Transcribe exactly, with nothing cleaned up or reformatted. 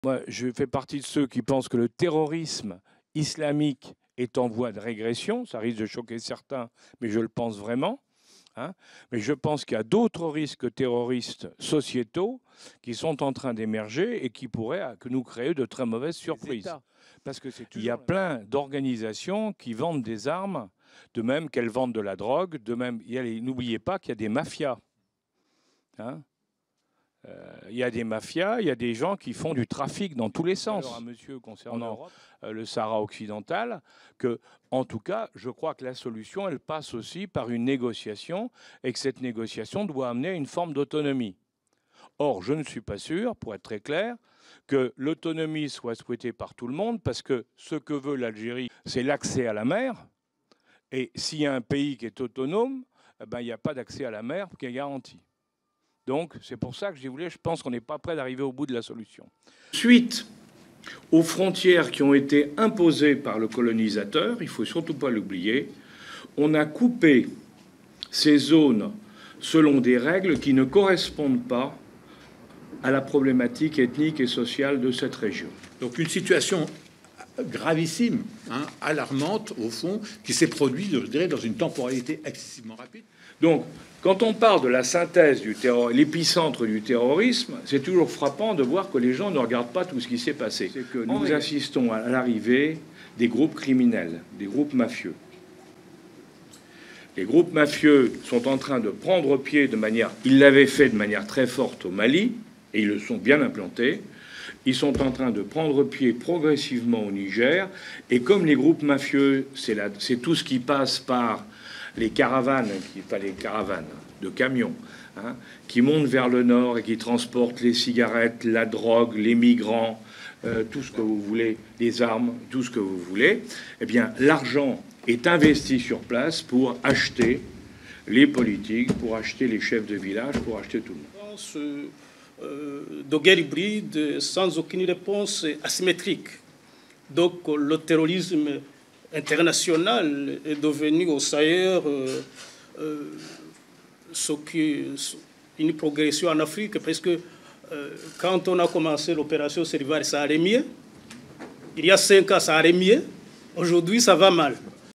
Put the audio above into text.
Moi, je fais partie de ceux qui pensent que le terrorisme islamique est en voie de régression. Ça risque de choquer certains, mais je le pense vraiment. Hein. Mais je pense qu'il y a d'autres risques terroristes sociétaux qui sont en train d'émerger et qui pourraient que nous créer de très mauvaises surprises. Parce que c'est il y a plein d'organisations qui vendent des armes, de même qu'elles vendent de la drogue, de même, n'oubliez pas qu'il y a des mafias. Hein. Euh, il y a des mafias, il y a des gens qui font du trafic dans tous les sens. Alors, à monsieur concernant euh, le Sahara occidental, que, en tout cas, je crois que la solution, elle passe aussi par une négociation et que cette négociation doit amener à une forme d'autonomie. Or, je ne suis pas sûr, pour être très clair, que l'autonomie soit souhaitée par tout le monde, parce que ce que veut l'Algérie, c'est l'accès à la mer. Et s'il y a un pays qui est autonome, eh ben, il n'y a pas d'accès à la mer qui est garanti. Donc, c'est pour ça que je voulais, je pense qu'on n'est pas prêt d'arriver au bout de la solution. Suite aux frontières qui ont été imposées par le colonisateur, il ne faut surtout pas l'oublier, on a coupé ces zones selon des règles qui ne correspondent pas à la problématique ethnique et sociale de cette région. Donc une situation gravissime, hein, alarmante au fond, qui s'est produite, je dirais, dans une temporalité excessivement rapide. Donc, quand on parle de la synthèse du terror, l'épicentre du terrorisme, c'est toujours frappant de voir que les gens ne regardent pas tout ce qui s'est passé. C'est que nous oh, assistons à l'arrivée des groupes criminels, des groupes mafieux. Les groupes mafieux sont en train de prendre pied de manière... Ils l'avaient fait de manière très forte au Mali, et ils le sont bien implantés. Ils sont en train de prendre pied progressivement au Niger. Et comme les groupes mafieux, c'est, la, c'est tout ce qui passe par les caravanes, qui, pas les caravanes de camions, hein, qui montent vers le nord et qui transportent les cigarettes, la drogue, les migrants, euh, tout ce que vous voulez, les armes, tout ce que vous voulez, eh bien, l'argent est investi sur place pour acheter les politiques, pour acheter les chefs de village, pour acheter tout le monde. Euh, euh, de guerre hybride sans aucune réponse asymétrique. Donc le terrorisme international est devenu au Sahel euh, euh, ce qui, une progression en Afrique, parce que euh, quand on a commencé l'opération Serival, ça allait mieux. Il y a cinq ans, ça allait mieux. Aujourd'hui, ça va mal.